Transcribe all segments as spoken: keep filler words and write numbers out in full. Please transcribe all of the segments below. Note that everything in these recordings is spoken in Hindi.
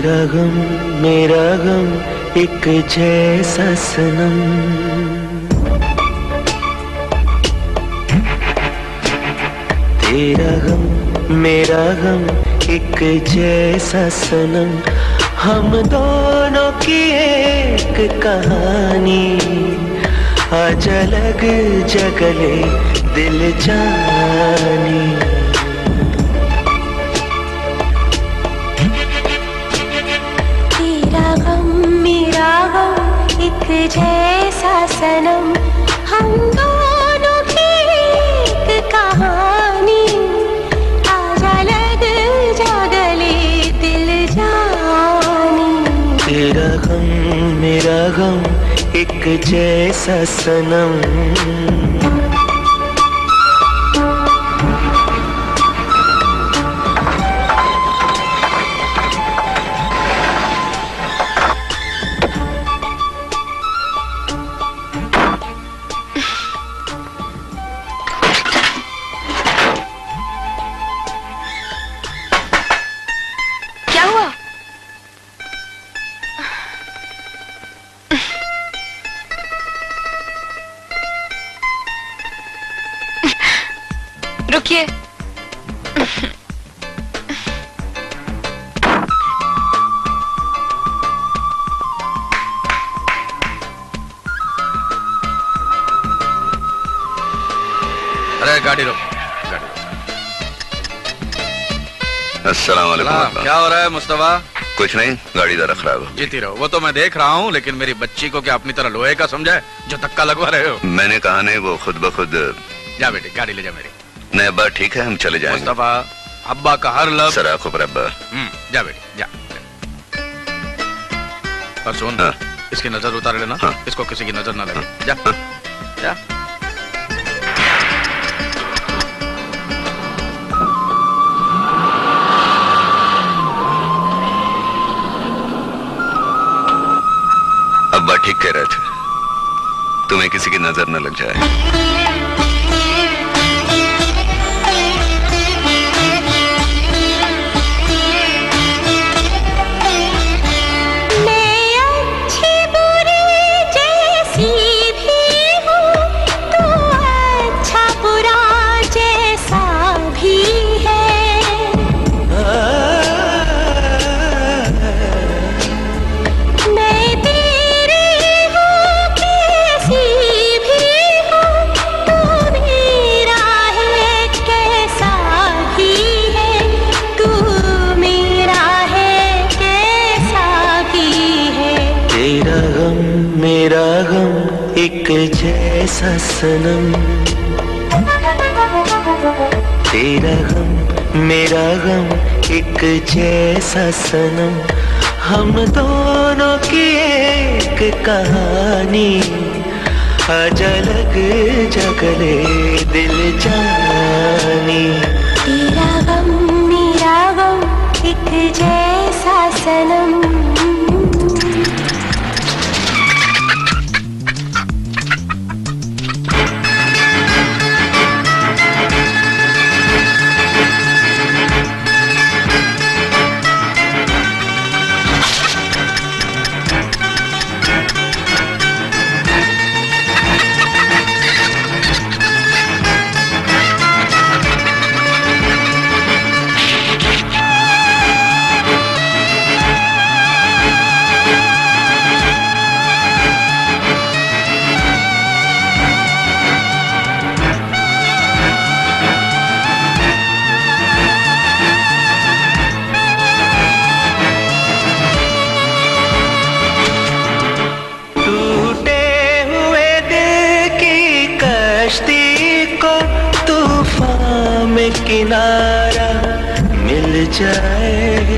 तेरा गम मेरा गम एक जैसा सनम, तेरा गम मेरा गम एक जैसा सनम, हम दोनों की एक कहानी, आजा लग जगले दिल जानी। तेरा गम मेरा गम एक जैसा सनम, हम दोनों की एक कहानी, आजा लग जगले दिल जानी। तेरा गम मेरा गम एक जैसा सनम। क्या हुआ? रुकिए। अरे गाड़ी रोक, गाड़ी रोक। अस्सलाम वालेकुम। क्या हो रहा है मुस्तफा? कुछ नहीं, गाड़ी जरा खराब है। जीती रहो। वो तो मैं देख रहा हूँ, लेकिन मेरी बच्ची को क्या अपनी तरह लोहे का समझा है जो धक्का लगवा रहे हो? मैंने कहा नहीं, वो खुद ब खुद। जा बेटी, गाड़ी ले जा मेरी। नहीं अब्बा ठीक है, हम चले जाएंगे। मुस्तफा, अब्बा का हर लफ्ज। सर आंखों पर अब्बा। हम्म, जा बेटी जा। और सुन, हाँ। इसकी नजर उतार लेना। हाँ। इसको किसी की नजर ना लगे। हाँ। जा हाँ। जा। अब्बा ठीक कह रहे थे, तुम्हें किसी की नजर न लग जाए। मेरा गम एक जैसा सनम, तेरा गम मेरा गम एक जैसा सनम, हम दोनों की एक कहानी, आजा लग जगले दिल जानी। तेरा गम मेरा गम एक जैसा सनम। किनारा मिल जाए,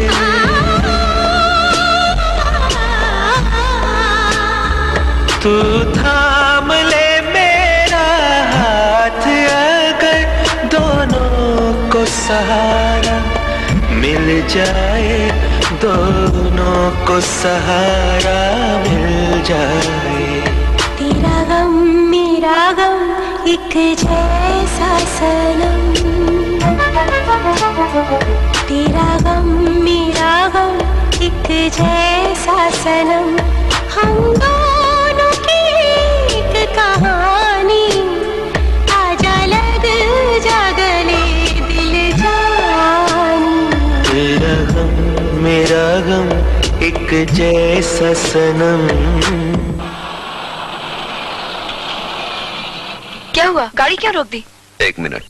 तू थाम ले मेरा हाथ, अगर दोनों को सहारा मिल जाए, दोनों को सहारा मिल जाए। तेरा गम मेरा गम एक जैसा सनम, तेरा गम मेरा गम एक जैसा सनम। हम दोनों की एक कहानी, आजा लग जा गले दिल जानी। तेरा गम मेरा गम एक जैसा सनम। क्या हुआ? गाड़ी क्यों रोक दी? एक मिनट।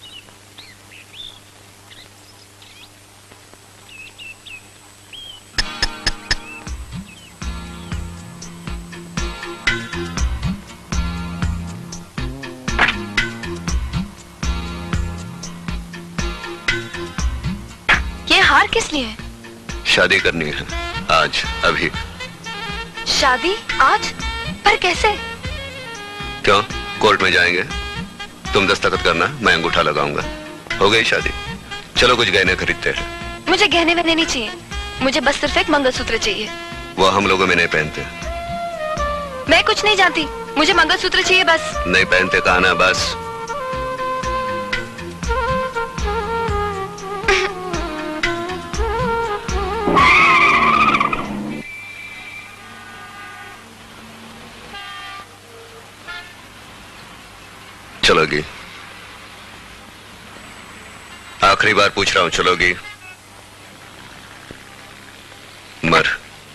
ये हार किस लिए है? शादी करनी है आज, अभी। शादी आज? पर कैसे? क्यों? कोर्ट में जाएंगे, तुम दस्तखत करना, मैं अंगूठा लगाऊंगा, हो गई शादी। चलो कुछ गहने खरीदते हैं। मुझे गहने वहने नहीं चाहिए, मुझे बस सिर्फ एक मंगलसूत्र चाहिए। वो हम लोगों में नहीं पहनते। मैं कुछ नहीं जानती, मुझे मंगलसूत्र चाहिए बस। नहीं पहनते कहा ना, बस। चलोगी? आखिरी बार पूछ रहा हूं, चलोगी? मर।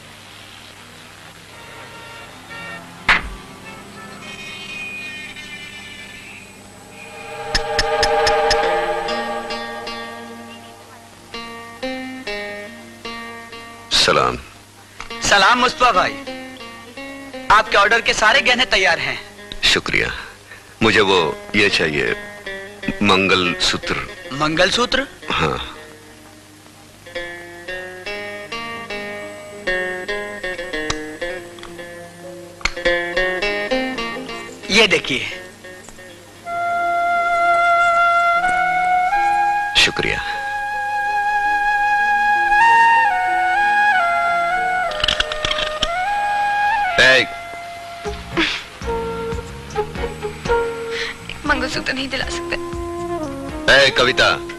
सलाम। सलाम मुस्तफा भाई, आपके ऑर्डर के सारे गहने तैयार हैं। शुक्रिया। मुझे वो ये चाहिए, मंगलसूत्र। मंगलसूत्र? हाँ। ये देखिए। शुक्रिया। ए, मंगलसूत्र नहीं दिला सकते। ए, कविता।